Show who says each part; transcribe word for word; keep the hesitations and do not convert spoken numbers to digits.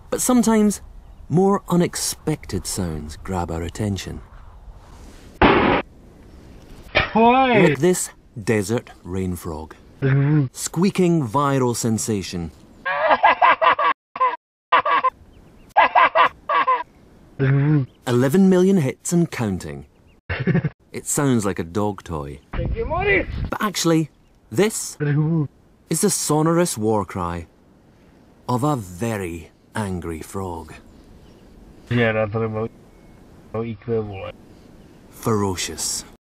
Speaker 1: But sometimes more unexpected sounds grab our attention. Like this desert rain frog. Squeaking viral sensation. Eleven million hits and counting. It sounds like a dog toy. But actually, this is the sonorous war cry of a very angry frog. Ferocious.